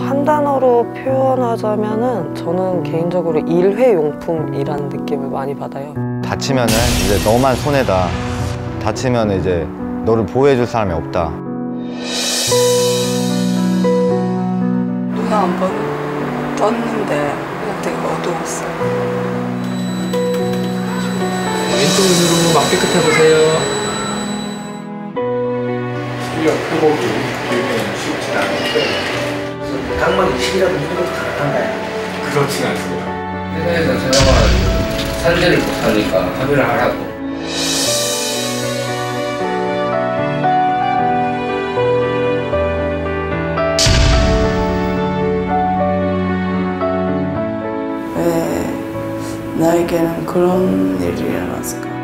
한 단어로 표현하자면은 저는 개인적으로 일회용품이라는 느낌을 많이 받아요. 다치면은 이제 너만 손해다. 다치면 이제 너를 보호해줄 사람이 없다. 눈 한 번 떴는데 그냥 되게 어두웠어요. 왼쪽 눈으로 막 깨끗해 보세요. 수리가 회복이 기회는 쉽지 않은데 각막이 10이라도 회복이 가능한가요? 그렇진 않습니다. 회사에서 전화가 와가지고 산재를 못 하니까 합의를 하라고. 왜 나에게는 그런 일이 일어났을까?